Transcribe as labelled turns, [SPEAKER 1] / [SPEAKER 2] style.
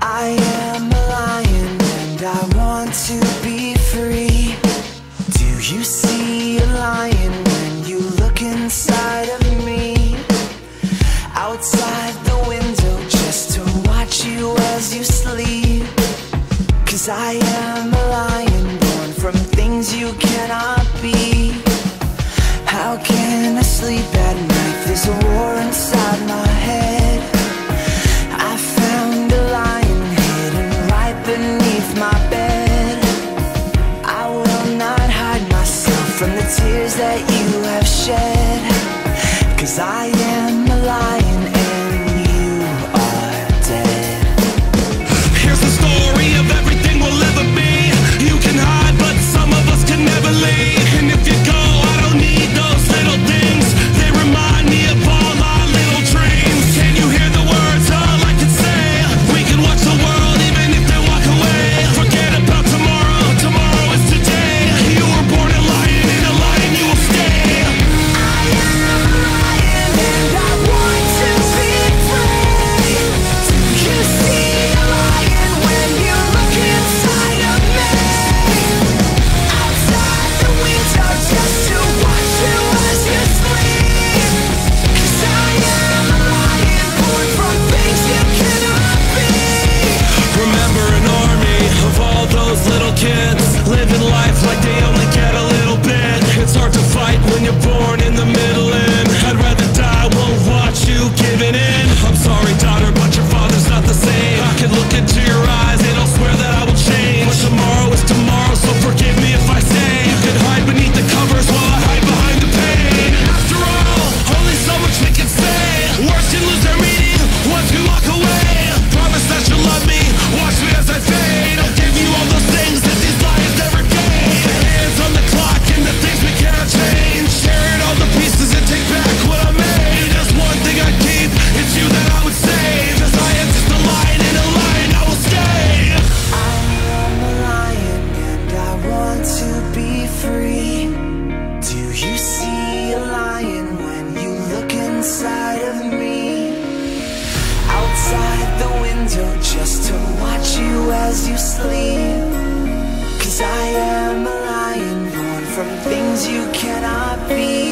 [SPEAKER 1] I am a lion and I want to be free. Do you see a lion when you look inside of me? Outside the window just to watch you as you sleep. 'Cause I am a lion born from things you cannot be. How can I sleep at night? There's a war inside my head. I found a lion hidden right beneath my bed. I will not hide myself from the tears that you have shed. 'Cause I am a lion and you are dead.
[SPEAKER 2] Here's the story of everything we'll ever be. You can hide, but some of us can never leave. And if you go, I don't need those little things. They remind me of all our little dreams. Can you hear the words all I can say? We can watch the world even if they walk away. Forget about tomorrow, tomorrow is today. You were born a lion, and a lion you will stay.
[SPEAKER 1] I am a lion and I want to be free. Do you see a lion when you look inside of me? Outside the window just to watch you as you sleep. 'Cause I am a lion born from things you cannot be.
[SPEAKER 2] Remember an army of all those little kids living life like they only get a little bit. It's hard to fight when you're born in the middle, and I'd rather die, won't watch you giving in. I'm sorry, daughter, but your father's not the same. I can look into your eyes and I'll swear that I will change. But tomorrow is tomorrow, so forgive me if I say you can hide beneath the covers while I hide behind the pain. After all, only so much we can say. Words can lose their meaning once we walk away. Promise that you'll love me, watch me as I fade. I'll give you all those things that these lions never gave. The hands on the clock and the things we cannot change. Sharing all the pieces and take back what I made. There's one thing I keep, it's you that I would save. 'Cause I am just a lion, and a lion I will stay.
[SPEAKER 1] I am a lion and I want to be free. Do you see a lion when you look inside of me? Outside the window just to watch you as you sleep. 'Cause I am a lion born from things you cannot be.